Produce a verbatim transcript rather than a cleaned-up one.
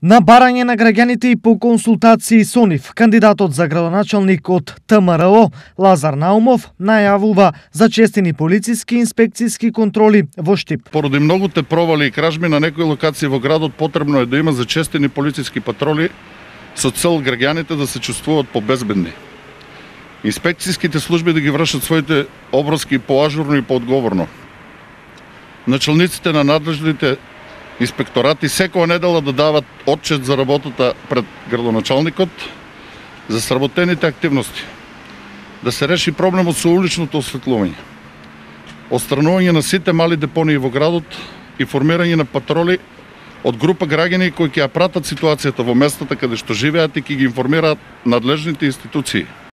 На барање на граѓаните и по консултации со нив, кандидатот за градоначалник од Т М Р О Лазар Наумов најавува за честини полициски инспекцијски контроли во Штип. Поради многуте провали и кражби на некои локации во градот, потребно е да има зачестени полициски патроли со цел граѓаните да се чувствуваат побезбедни. Инспекцијските служби да ги вршат своите обврски поажурно и поодговорно. Началниците на надлежните инспекторати секоја недела да дават отчет за работата пред градоначалникот за сработените активности. Да се реши проблемот со уличното осветлување. Отстранување на сите мали депонии во градот и формирање на патроли од група граѓани кои ќе ја пратат ситуацијата во местата каде што живеат и ќе ги информираат надлежните институции.